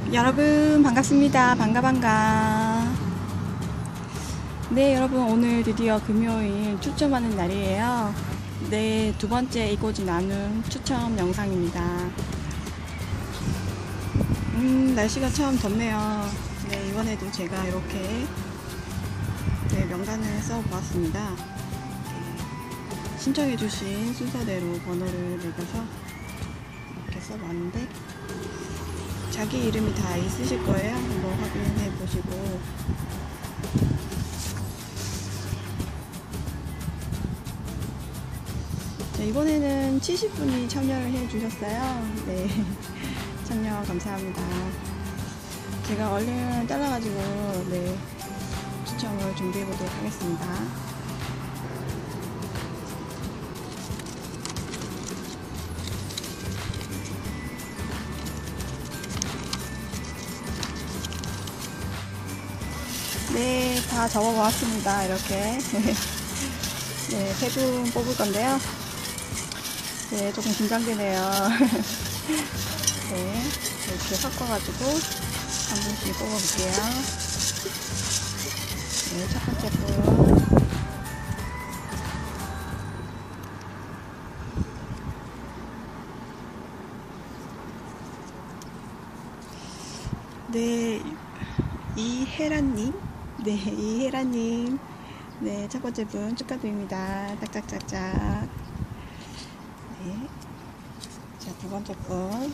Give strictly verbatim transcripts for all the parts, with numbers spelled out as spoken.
여러분 반갑습니다. 반가 반가. 네, 여러분 오늘 드디어 금요일 추첨하는 날이에요. 네, 두 번째 이고지 나눔 추첨 영상입니다. 음, 날씨가 참 덥네요. 네, 이번에도 제가 이렇게 네, 명단을 써보았습니다. 네, 신청해주신 순서대로 번호를 매겨서 이렇게 써봤는데 자기 이름이 다 있으실 거예요. 한번 확인해 보시고. 자, 이번에는 칠십 분이 참여를 해 주셨어요. 네, 참여 감사합니다. 제가 얼른 잘라가지고 네, 추첨을 준비해 보도록 하겠습니다. 네, 다 적어보았습니다. 이렇게. 네, 세 분 뽑을 건데요. 네, 조금 긴장되네요. 네, 이렇게 섞어가지고 한 분씩 뽑아볼게요. 네, 첫 번째 분. 네, 이혜란님. 네, 이혜란님. 네, 첫 번째 분 축하드립니다. 짝짝짝짝. 네. 자, 두 번째 분.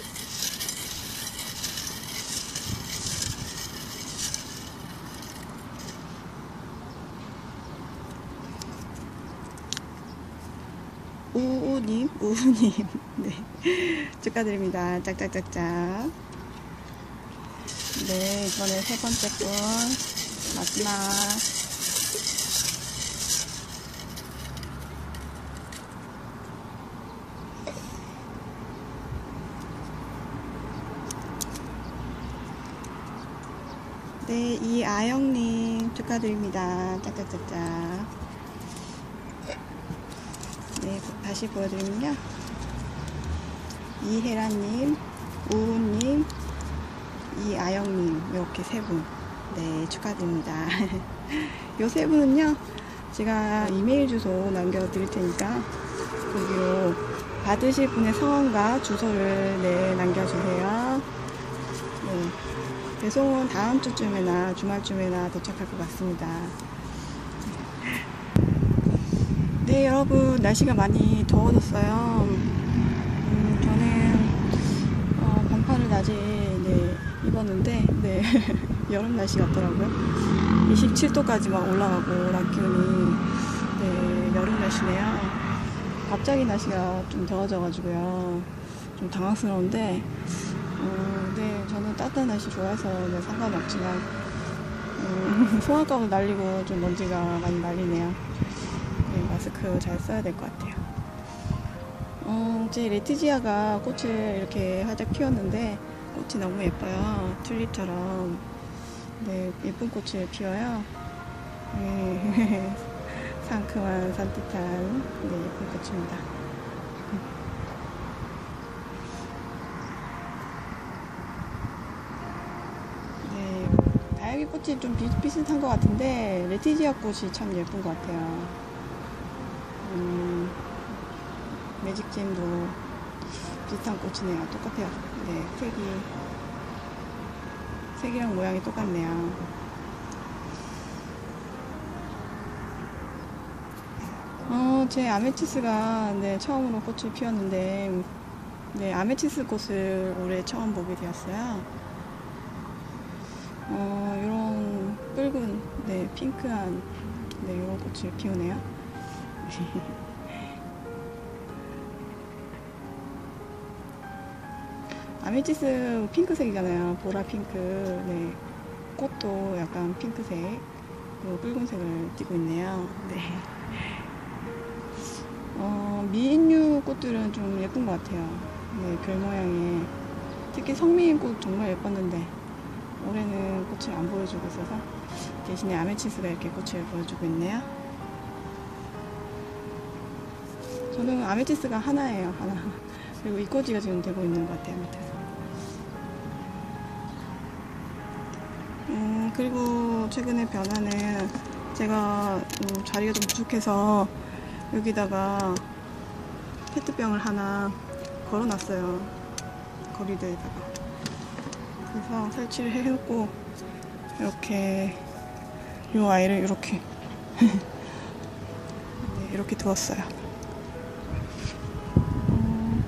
우우님, 우우님. 네. 축하드립니다. 짝짝짝짝. 네, 이번에 세 번째 분. 마지막. 네, 이아영님 축하드립니다. 짝짝짝짝. 네, 다시 보여드리면요. 이혜란님, 우우님, 이아영님, 이렇게 세 분. 네, 축하드립니다. 요 세 분은요, 제가 이메일 주소 남겨드릴 테니까, 거기로 받으실 분의 성함과 주소를 네, 남겨주세요. 네. 배송은 다음 주쯤에나 주말쯤에나 도착할 것 같습니다. 네, 여러분 날씨가 많이 더워졌어요. 음, 저는 어, 반팔을 낮에 네, 입었는데 네, 여름 날씨 같더라고요. 이십칠 도까지 막 올라가고 낮 기온이 네, 여름 날씨네요. 갑자기 날씨가 좀 더워져가지고요. 좀 당황스러운데 어, 네, 저는 따뜻한 날씨 좋아해서 네, 상관없지만 음, 소화가도 날리고 좀 먼지가 많이 날리네요. 네, 마스크 잘 써야 될 것 같아요. 어, 제 레티지아가 꽃을 이렇게 활짝 피웠는데 꽃이 너무 예뻐요. 튤립처럼 네, 예쁜 꽃을 피워요. 네, 상큼한 산뜻한 네, 예쁜 꽃입니다. 다육이 꽃이 좀 비슷비슷한 것 같은데 레티지아 꽃이 참 예쁜 것 같아요. 음, 매직잼도 비슷한 꽃이네요. 똑같아요. 네, 색이 색이랑 모양이 똑같네요. 어, 제 아메치스가 네, 처음으로 꽃을 피웠는데 네, 아메치스 꽃을 올해 처음 보게 되었어요. 어, 요런 붉은, 네, 핑크한, 네, 요런 꽃을 피우네요. 아메치스 핑크색이잖아요. 보라 핑크. 네. 꽃도 약간 핑크색, 그리고 붉은색을 띠고 있네요. 네. 어, 미인류 꽃들은 좀 예쁜 것 같아요. 네, 별 모양에. 특히 성미인 꽃 정말 예뻤는데, 올해는 꽃을 안 보여주고 있어서 대신에 아메치스가 이렇게 꽃을 보여주고 있네요. 저는 아메치스가 하나예요. 하나. 그리고 이꼬지가 지금 되고 있는 것 같아요. 밑에서. 그리고 최근에 변화는 제가 음, 자리가 좀 부족해서 여기다가 페트병을 하나 걸어놨어요. 거리대에다가. 그래서 설치를 해놓고 이렇게 이 아이를 이렇게 네, 이렇게 두었어요. 음,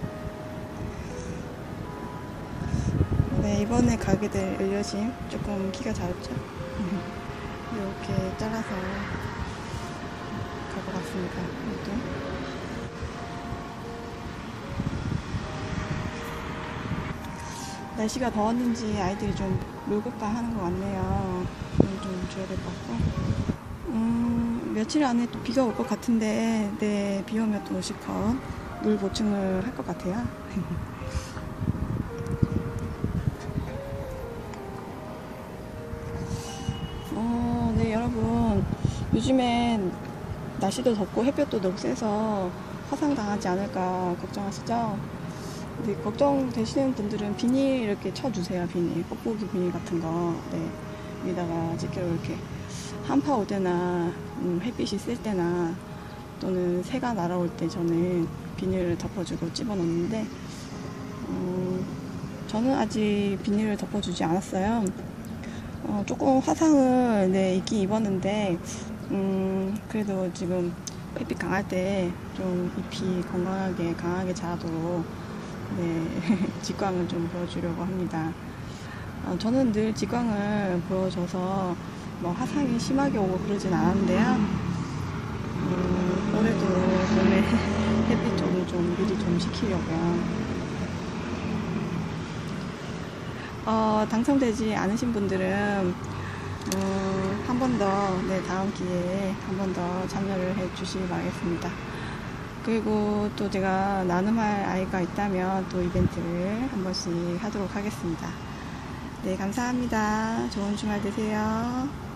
네, 이번에 가게 될 을려짐 조금 키가 작았죠? 이렇게 잘라서 갈 것 같습니다. 이것도. 날씨가 더웠는지 아이들이 좀 놀고까 하는 것 같네요. 좀 줘야 될 것 같고. 음, 며칠 안에 또 비가 올 것 같은데, 네, 비 오면 또 실컷 물 보충을 할 것 같아요. 어, 네, 여러분. 요즘엔 날씨도 덥고 햇볕도 너무 세서 화상당하지 않을까 걱정하시죠? 네, 걱정되시는 분들은 비닐 이렇게 쳐주세요. 비닐, 뽁뽁이 비닐 같은 거. 네, 여기다가 집게로 이렇게 한파 올 때나 음, 햇빛이 쓸 때나 또는 새가 날아올 때 저는 비닐을 덮어주고 집어넣는데 음, 저는 아직 비닐을 덮어주지 않았어요. 어, 조금 화상을 네, 입긴 입었는데 음, 그래도 지금 햇빛 강할 때 좀 잎이 건강하게 강하게 자라도록 네, 직광을 좀 보여주려고 합니다. 어, 저는 늘 직광을 보여줘서 뭐 화상이 심하게 오고 그러진 않았는데요. 음, 올해도 몸에 햇빛 좀, 좀 미리 좀 식히려고요. 어, 당첨되지 않으신 분들은 음, 한 번 더, 네, 다음 기회에 한 번 더 참여를 해 주시기 바라겠습니다. 그리고 또 제가 나눔할 아이가 있다면 또 이벤트를 한 번씩 하도록 하겠습니다. 네, 감사합니다. 좋은 주말 되세요.